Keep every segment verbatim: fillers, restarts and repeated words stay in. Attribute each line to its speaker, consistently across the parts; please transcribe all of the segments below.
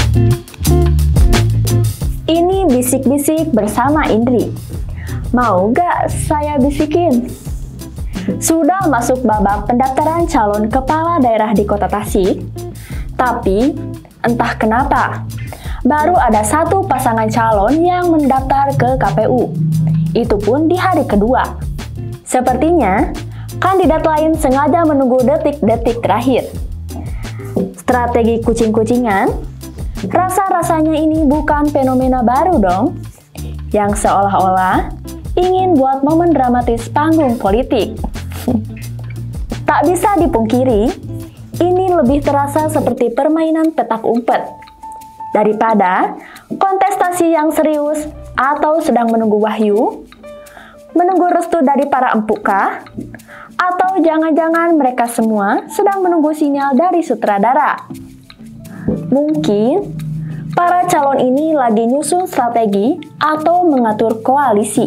Speaker 1: Ini bisik-bisik bersama Indri. Mau gak saya bisikin? Sudah masuk babak pendaftaran calon kepala daerah di Kota Tasik, tapi entah kenapa, baru ada satu pasangan calon yang mendaftar ke K P U. Itu pun di hari kedua. Sepertinya, kandidat lain sengaja menunggu detik-detik terakhir. Strategi kucing-kucingan? Rasa-rasanya ini bukan fenomena baru dong, yang seolah-olah ingin buat momen dramatis panggung politik. Tak bisa dipungkiri, ini lebih terasa seperti permainan petak umpet daripada kontestasi yang serius atau sedang menunggu wahyu, menunggu restu dari para empuk kah? Atau jangan-jangan mereka semua sedang menunggu sinyal dari sutradara. Mungkin para calon ini lagi nyusun strategi atau mengatur koalisi.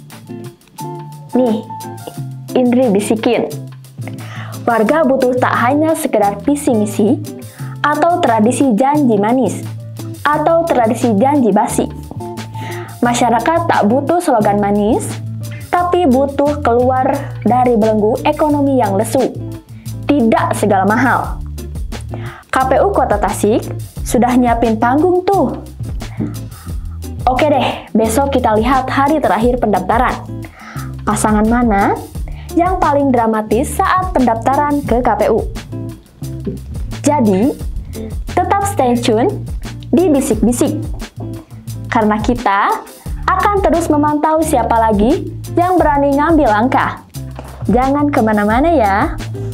Speaker 1: Nih, Indri bisikin. Warga butuh tak hanya sekedar visi misi atau tradisi janji manis atau tradisi janji basi. Masyarakat tak butuh slogan manis, tapi butuh keluar dari belenggu ekonomi yang lesu. Tidak segala mahal. K P U Kota Tasik sudah nyiapin panggung tuh. Oke deh, besok kita lihat hari terakhir pendaftaran. Pasangan mana yang paling dramatis saat pendaftaran ke K P U? Jadi, tetap stay tune di Bisik-Bisik. Karena kita akan terus memantau siapa lagi yang berani ngambil langkah. Jangan kemana-mana ya.